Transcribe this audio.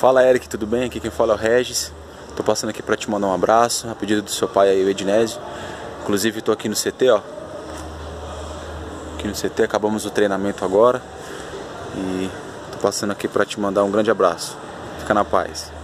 Fala, Eric, tudo bem? Aqui quem fala é o Regis. Tô passando aqui pra te mandar um abraço, a pedido do seu pai aí, o Ednésio. Inclusive tô aqui no CT, ó. Aqui no CT, acabamos o treinamento agora. E tô passando aqui pra te mandar um grande abraço. Fica na paz.